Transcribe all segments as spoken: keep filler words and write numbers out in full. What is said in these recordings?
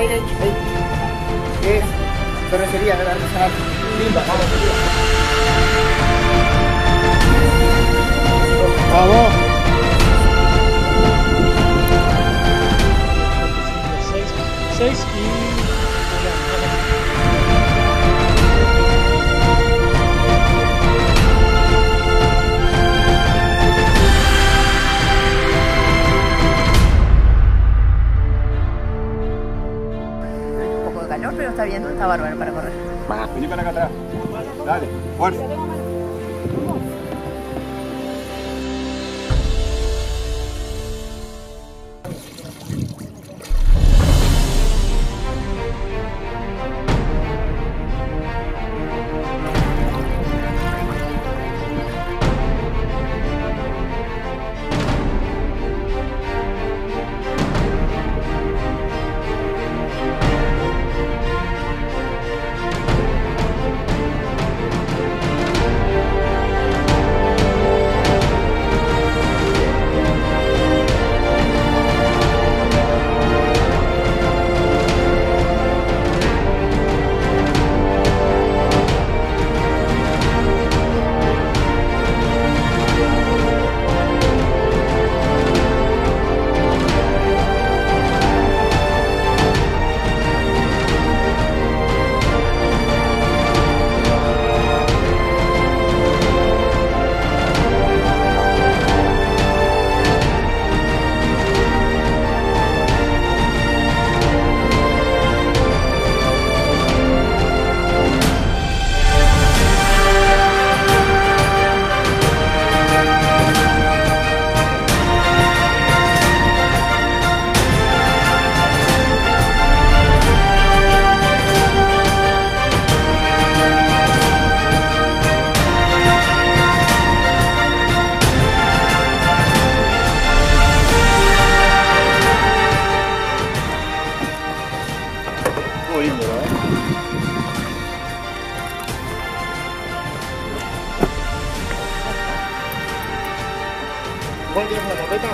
ahí, ahí, ahí. ¿Qué es? Cervecería, de la artesanal. Linda, vamos, vamos. seis y... Un poco de calor, pero está bien, está bárbaro para correr. Vení para acá atrás. Dale, fuerza. ¿Cuál tienes una carpeta?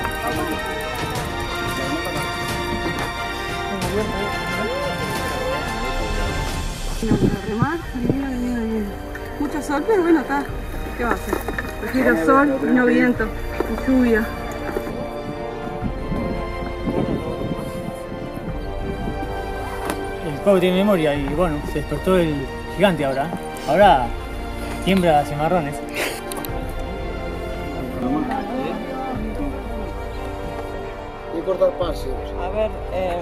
A remar, divino, divino, divino. Mucho sol, pero bueno, está. ¿Qué va a hacer? Prefiero sol y no viento, y lluvia. El pavo tiene memoria y bueno, se despertó el gigante ahora. Ahora tiembla cimarrones. Y cortar pases. A ver, eh...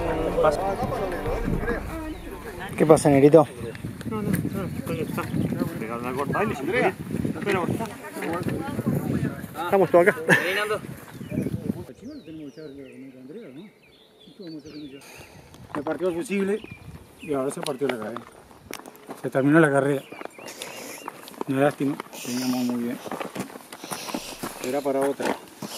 ¿Qué pasa, negrito? No, no, no, está. Pegar una corta y le entrega. Pero está. Estamos todos acá. Se partió el fusible y ahora se partió la cadena. Se terminó la carrera. Una lástima, teníamos muy bien. Era para otra.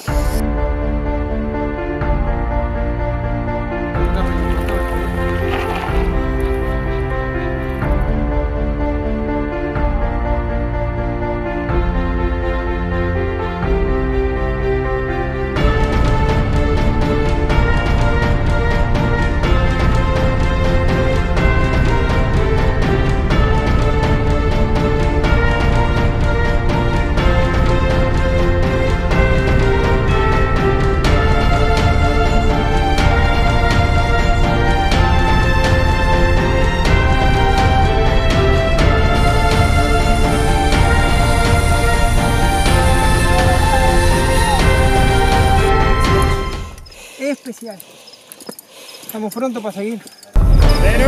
Especial. Estamos prontos para seguir. Pero...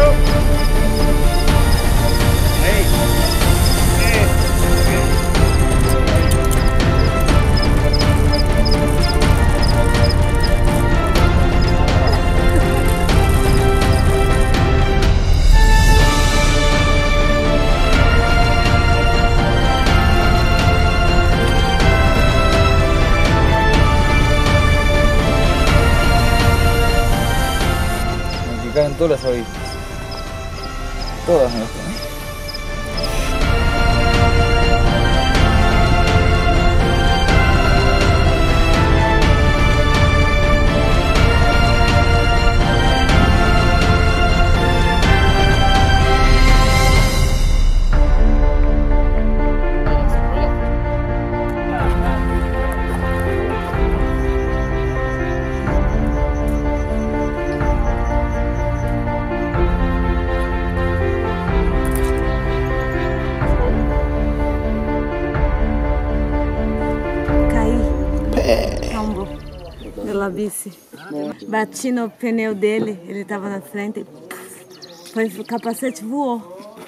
Hey. Hey. Caen todas las avispas. Todas nuestras. pela bici. Bati no pneu dele, ele estava na frente. Foi, o capacete voou.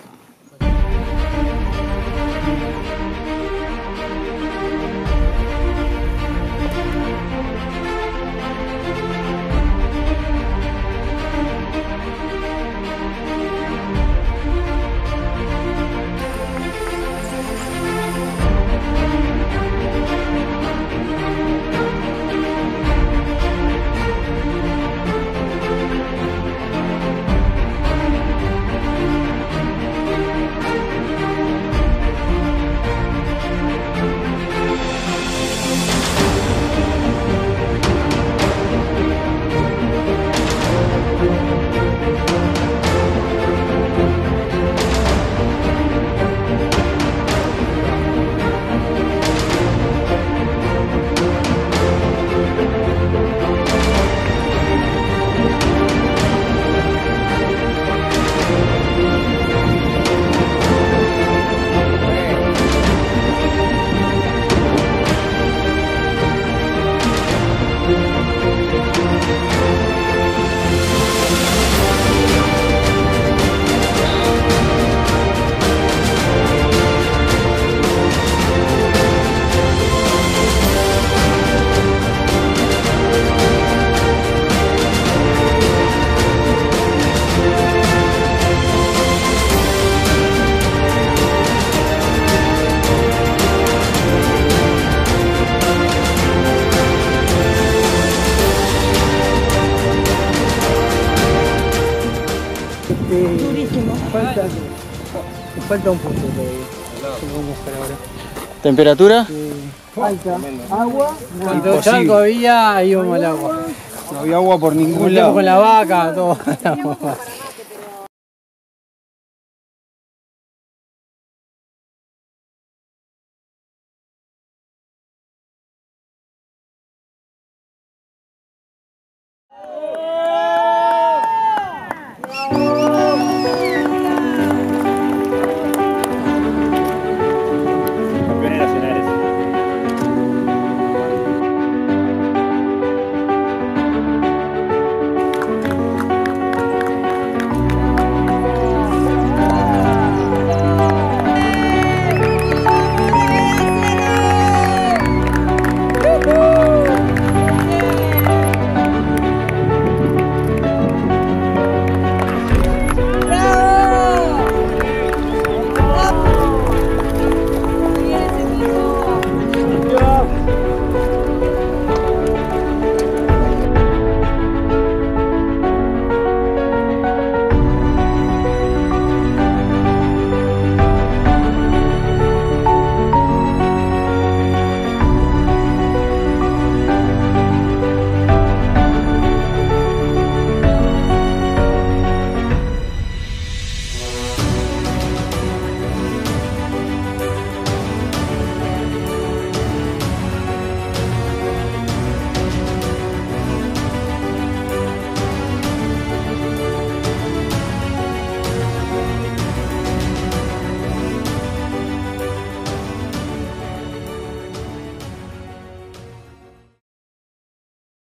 Falta, falta un punto todavía. Vamos a buscar ahora. ¿Temperatura? Falta agua. Cuando Charco había, íbamos al agua. No había agua por ningún Con lado. la vaca, todo.